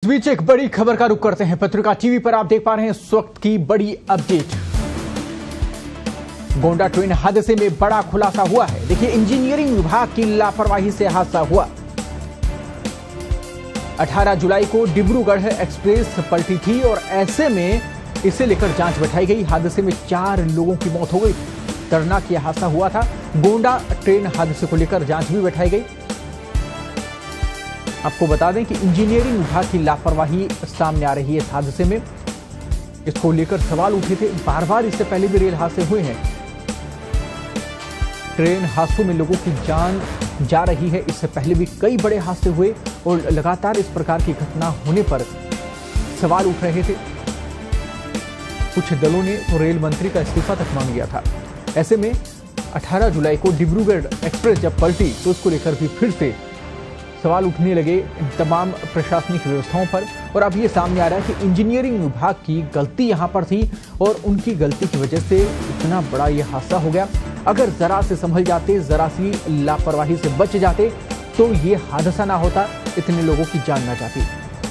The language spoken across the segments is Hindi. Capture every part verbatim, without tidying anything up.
बीच एक बड़ी खबर का रुख करते हैं। पत्रिका टीवी पर आप देख पा रहे हैं इस वक्त की बड़ी अपडेट। गोंडा ट्रेन हादसे में बड़ा खुलासा हुआ है। देखिए, इंजीनियरिंग विभाग की लापरवाही से हादसा हुआ। अठारह जुलाई को डिब्रूगढ़ एक्सप्रेस पलटी थी और ऐसे में इसे लेकर जांच बैठाई गई। हादसे में चार लोगों की मौत हो गई। दर्दनाक यह हादसा हुआ था। गोंडा ट्रेन हादसे को लेकर जांच भी बैठाई गई। आपको बता दें कि इंजीनियरिंग विभाग की लापरवाही सामने आ रही है इस हादसे में। इसको लेकर सवाल उठे थे। बार बार इससे पहले भी रेल हादसे हुए हैं। ट्रेन हादसों में लोगों की जान जा रही है। इससे पहले भी कई बड़े हादसे हुए और लगातार इस प्रकार की घटना होने पर सवाल उठ रहे थे। कुछ दलों ने तो रेल मंत्री का इस्तीफा तक मांग लिया था। ऐसे में अठारह जुलाई को डिब्रूगढ़ एक्सप्रेस जब पलटी तो उसको लेकर भी फिर से सवाल उठने लगे तमाम प्रशासनिक व्यवस्थाओं पर। और अब ये सामने आ रहा है कि इंजीनियरिंग विभाग की गलती यहां पर थी और उनकी गलती की वजह से इतना बड़ा ये हादसा हो गया। अगर जरा से संभल जाते, जरा सी लापरवाही से बच जाते तो ये हादसा ना होता, इतने लोगों की जान ना जाती।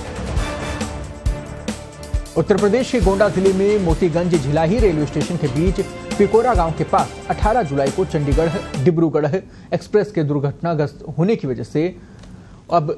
उत्तर प्रदेश के गोंडा जिले में मोतीगंज झिलाही रेलवे स्टेशन के बीच पिकोरा गांव के पास अठारह जुलाई को चंडीगढ़ डिब्रूगढ़ एक्सप्रेस के दुर्घटनाग्रस्त होने की वजह से अब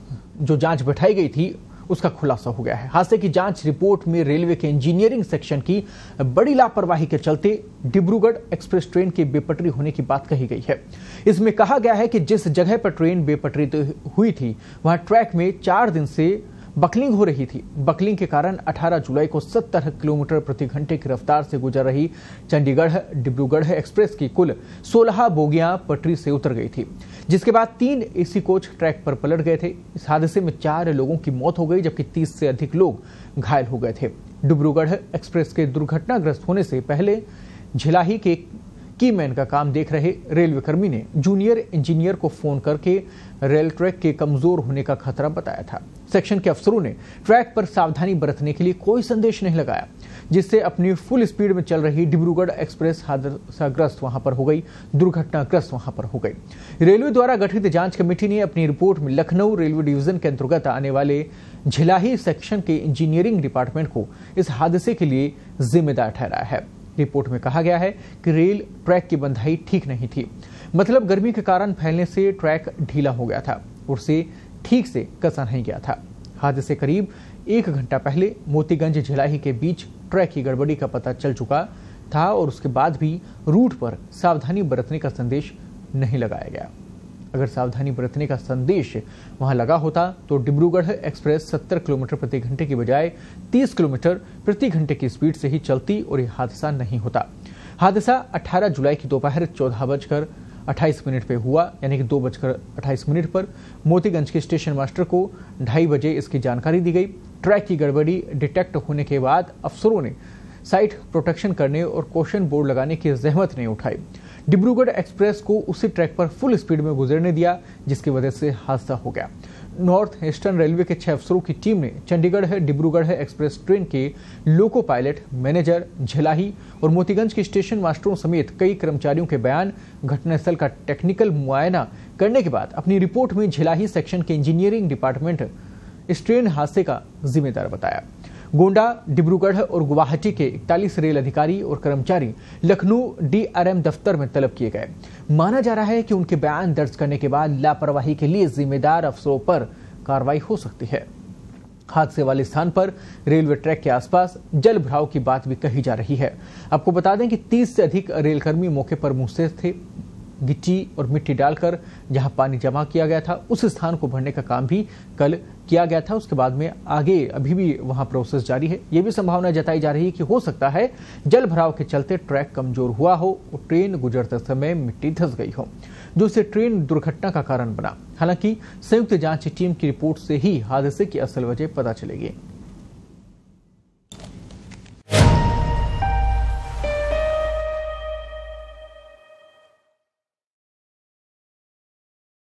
जो जांच बैठाई गई थी उसका खुलासा हो गया है। हादसे की जांच रिपोर्ट में रेलवे के इंजीनियरिंग सेक्शन की बड़ी लापरवाही के चलते डिब्रूगढ़ एक्सप्रेस ट्रेन के बेपटरी होने की बात कही गई है। इसमें कहा गया है कि जिस जगह पर ट्रेन बेपटरी हुई थी वहां ट्रैक में चार दिन से बकलिंग हो रही थी। बकलिंग के कारण अठारह जुलाई को सत्तर किलोमीटर प्रति घंटे की रफ्तार से गुजर रही चंडीगढ़ डिब्रूगढ़ एक्सप्रेस की कुल सोलह बोगियां पटरी से उतर गई थी, जिसके बाद तीन एसी कोच ट्रैक पर पलट गए थे। इस हादसे में चार लोगों की मौत हो गई जबकि तीस से अधिक लोग घायल हो गए थे। डिब्रूगढ़ एक्सप्रेस के दुर्घटनाग्रस्त होने से पहले झिलाही के कीमैन का काम देख रहे रेलवे कर्मी ने जूनियर इंजीनियर को फोन करके रेल ट्रैक के कमजोर होने का खतरा बताया था। सेक्शन के अफसरों ने ट्रैक पर सावधानी बरतने के लिए कोई संदेश नहीं लगाया, जिससे अपनी फुल स्पीड में चल रही डिब्रूगढ़ एक्सप्रेस हादसाग्रस्त वहां पर हो गई, दुर्घटनाग्रस्त वहां पर हो गई। रेलवे द्वारा गठित जांच कमेटी ने अपनी रिपोर्ट में लखनऊ रेलवे डिवीजन के अंतर्गत आने वाले झिलाही सेक्शन के इंजीनियरिंग डिपार्टमेंट को इस हादसे के लिए जिम्मेदार ठहराया है। रिपोर्ट में कहा गया है कि रेल ट्रैक की बंधाई ठीक नहीं थी, मतलब गर्मी के कारण फैलने से ट्रैक ढीला हो गया था और उसे ठीक से कसा नहीं गया था। हादसे से करीब एक घंटा पहले मोतीगंज झिलाही के बीच ट्रैक की गड़बड़ी का पता चल चुका था और उसके बाद भी रूट पर सावधानी बरतने का संदेश नहीं लगाया गया। अगर सावधानी बरतने का संदेश वहां लगा होता तो डिब्रूगढ़ एक्सप्रेस सत्तर किलोमीटर प्रति घंटे की बजाय तीस किलोमीटर प्रति घंटे की स्पीड से ही चलती और यह हादसा नहीं होता। हादसा अठारह जुलाई की दोपहर चौदह बजकर अट्ठाईस मिनट पे हुआ, यानी कि दो बजकर अट्ठाईस मिनट पर मोतीगंज के स्टेशन मास्टर को ढाई बजे इसकी जानकारी दी गई। ट्रैक की गड़बड़ी डिटेक्ट होने के बाद अफसरों ने साइट प्रोटेक्शन करने और क्वेश्चन बोर्ड लगाने की जहमत नहीं उठाई। डिब्रूगढ़ एक्सप्रेस को उसी ट्रैक पर फुल स्पीड में गुजरने दिया, जिसकी वजह से हादसा हो गया। नॉर्थ ईस्टर्न रेलवे के छह अफसरों की टीम ने चंडीगढ़ डिब्रूगढ़ एक्सप्रेस ट्रेन के लोको पायलट, मैनेजर, झिलाही और मोतीगंज के स्टेशन मास्टरों समेत कई कर्मचारियों के बयान, घटनास्थल का टेक्निकल मुआयना करने के बाद अपनी रिपोर्ट में झिलाही सेक्शन के इंजीनियरिंग डिपार्टमेंट इस ट्रेन हादसे का जिम्मेदार बताया। गोंडा, डिब्रूगढ़ और गुवाहाटी के इकतालीस रेल अधिकारी और कर्मचारी लखनऊ डीआरएम दफ्तर में तलब किए गए। माना जा रहा है कि उनके बयान दर्ज करने के बाद लापरवाही के लिए जिम्मेदार अफसरों पर कार्रवाई हो सकती है। हादसे वाले स्थान पर रेलवे ट्रैक के आसपास जल भराव की बात भी कही जा रही है। आपको बता दें कि तीस से अधिक रेलकर्मी मौके पर मुस्तैद थे। गिट्टी और मिट्टी डालकर जहां पानी जमा किया गया था उस स्थान को भरने का काम भी कल किया गया था। उसके बाद में आगे अभी भी वहां प्रोसेस जारी है। यह भी संभावना जताई जा रही है कि हो सकता है जल भराव के चलते ट्रैक कमजोर हुआ हो और ट्रेन गुजरते समय मिट्टी धंस गई हो, जो से ट्रेन दुर्घटना का कारण बना। हालांकि संयुक्त जांच टीम की रिपोर्ट से ही हादसे की असल वजह पता चलेगी।